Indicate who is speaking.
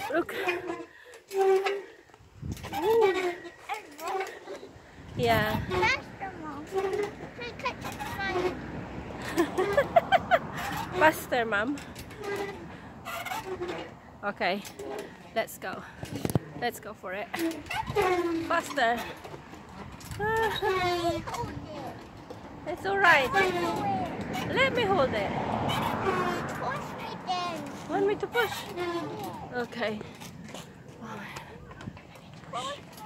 Speaker 1: Look. Ooh. Yeah. Faster, Mom. Okay, let's go. Let's go for it. Faster. It's alright. Let me hold it. Want me to push? Okay.